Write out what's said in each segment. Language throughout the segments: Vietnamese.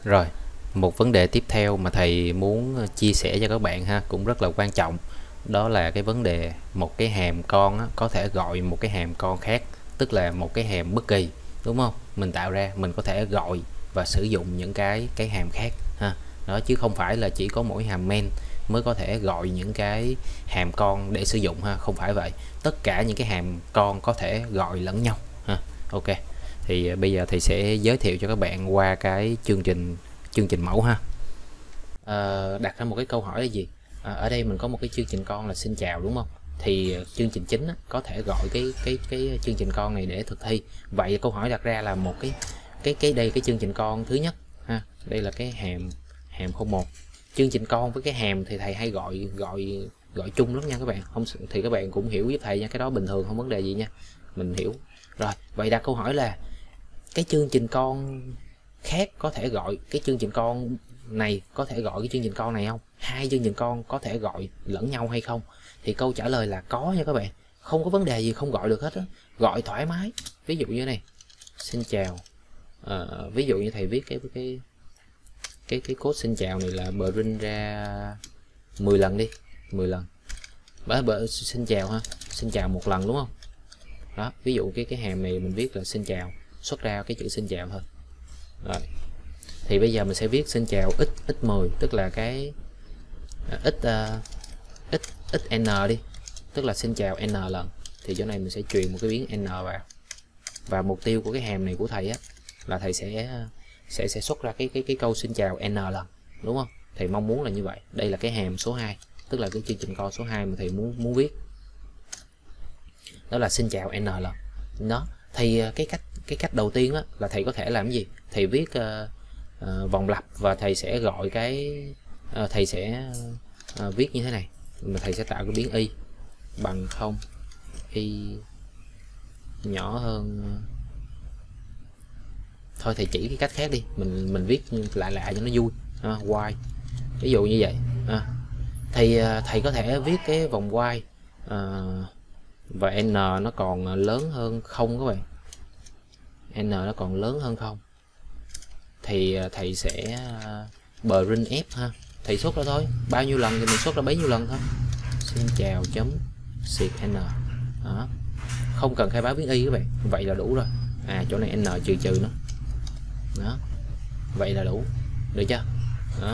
Rồi, một vấn đề tiếp theo mà thầy muốn chia sẻ cho các bạn ha, cũng rất là quan trọng. Đó là cái vấn đề một cái hàm con á, có thể gọi một cái hàm con khác, tức là một cái hàm bất kỳ, đúng không? Mình tạo ra, mình có thể gọi và sử dụng những cái hàm khác ha. Đó, chứ không phải là chỉ có mỗi hàm main mới có thể gọi những cái hàm con để sử dụng ha, không phải vậy. Tất cả những cái hàm con có thể gọi lẫn nhau ha. Ok. Thì bây giờ thầy sẽ giới thiệu cho các bạn qua cái chương trình mẫu ha. Đặt ra một cái câu hỏi là gì? Ở đây mình có một cái chương trình con là xin chào, đúng không? Thì chương trình chính á, có thể gọi cái chương trình con này để thực thi. Vậy câu hỏi đặt ra là một đây cái chương trình con thứ nhất ha. Đây là cái hàm 01. Chương trình con với cái hàm thì thầy hay gọi chung lắm nha các bạn. Không thì các bạn cũng hiểu với thầy nha, cái đó bình thường, không vấn đề gì nha. Mình hiểu. Rồi, vậy đặt câu hỏi là cái chương trình con khác có thể gọi cái chương trình con này, có thể gọi cái chương trình con này không? Hai chương trình con có thể gọi lẫn nhau hay không? Thì câu trả lời là có nha các bạn, không có vấn đề gì không gọi được hết á, gọi thoải mái. Ví dụ như này, xin chào, ví dụ như thầy viết cái code xin chào này là print ra 10 lần đi, 10 lần. Xin chào ha, xin chào một lần đúng không? Đó, ví dụ cái hàm này mình viết là xin chào, xuất ra cái chữ xin chào thôi. Rồi, thì bây giờ mình sẽ viết xin chào x10, tức là cái x n đi, tức là xin chào n lần. Thì chỗ này mình sẽ truyền một cái biến n vào, và mục tiêu của cái hàm này của thầy á là thầy sẽ xuất ra cái câu xin chào n lần, đúng không? Thầy mong muốn là như vậy. Đây là cái hàm số 2, tức là cái chương trình con số 2 mà thầy muốn viết, đó là xin chào n lần. Đó, thì cái cách đầu tiên á, là thầy có thể làm cái gì? Thầy viết vòng lặp, và thầy sẽ gọi thầy sẽ viết như thế này, mà thầy sẽ tạo cái biến y bằng 0, y nhỏ hơn. Thôi thầy chỉ cái cách khác đi, mình viết lại cho nó vui. Y ví dụ như vậy. Thì thầy có thể viết cái vòng y và n nó còn lớn hơn 0 các bạn, n nó còn lớn hơn 0, thì thầy sẽ print f ha. Thầy xuất ra thôi, bao nhiêu lần thì mình xuất ra bấy nhiêu lần thôi. Xin chào chấm xịt n. Đó, không cần khai báo biến y các bạn, vậy là đủ rồi. Chỗ này n trừ trừ nó. Đó, vậy là đủ, được chưa? Đó.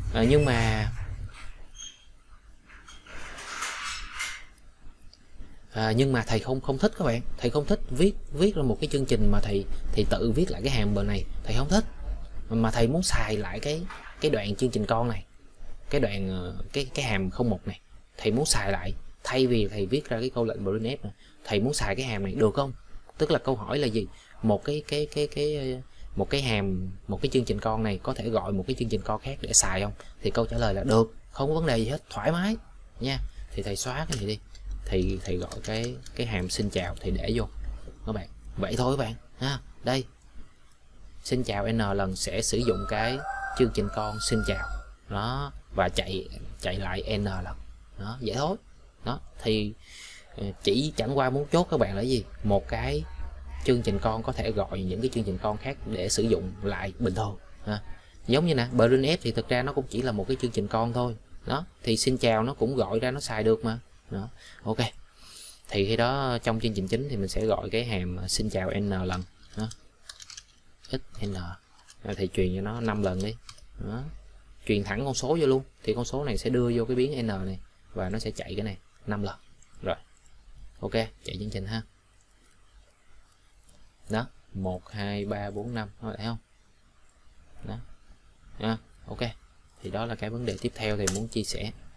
Nhưng mà thầy không thích các bạn, thầy không thích viết ra một cái chương trình mà thầy tự viết lại cái hàm bờ này, thầy không thích, mà thầy muốn xài lại cái đoạn chương trình con này, cái đoạn cái hàm 01 này, thầy muốn xài lại. Thay vì thầy viết ra cái câu lệnh printf này, thầy muốn xài cái hàm này được không? Tức là câu hỏi là gì? Một cái hàm, một cái chương trình con này có thể gọi một cái chương trình con khác để xài không? Thì câu trả lời là được, không có vấn đề gì hết, thoải mái nha. Thì thầy xóa cái này đi, thầy gọi cái hàm xin chào thì để vô các bạn, vậy thôi các bạn ha. Đây, xin chào n lần sẽ sử dụng cái chương trình con xin chào đó, và chạy lại n lần đó, vậy thôi. Đó, thì chỉ chẳng qua muốn chốt các bạn là gì, một cái chương trình con có thể gọi những cái chương trình con khác để sử dụng lại bình thường ha. Giống như nè, printf thì thực ra nó cũng chỉ là một cái chương trình con thôi. Đó, thì xin chào nó cũng gọi ra, nó xài được mà. Đó, ok. Thì khi đó trong chương trình chính thì mình sẽ gọi cái hàm xin chào n lần đó, xn, thì truyền cho nó 5 lần đi. Đó, truyền thẳng con số vô luôn, thì con số này sẽ đưa vô cái biến n này, và nó sẽ chạy cái này 5 lần. Rồi, ok, chạy chương trình ha. Đó, 1 2 3 4 5, thấy không? Đó, ok. Thì đó là cái vấn đề tiếp theo thì muốn chia sẻ.